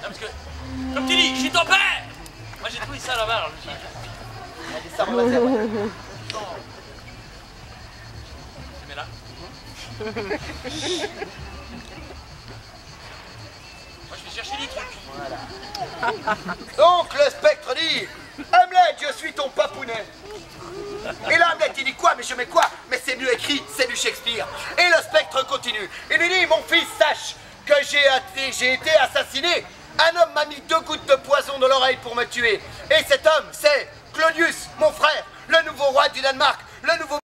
parce que, comme tu dis, je suis ton père. Moi j'ai trouvé ça là-bas, alors je me suis dit, Allez, ça va, vas-y, après. tu mets là. Moi je vais chercher des trucs. Voilà. Donc le spectre dit: Hamlet, je suis ton papounet. Et là Hamlet il dit quoi? Mais je mets quoi? Mais c'est mieux écrit, c'est du Shakespeare. Et le spectre continue. Il lui dit: mon fils, sache que j'ai été assassiné. Un homme m'a mis 2 gouttes de poison dans l'oreille pour me tuer. Et cet homme, c'est Claudius, mon frère, le nouveau roi du Danemark, le nouveau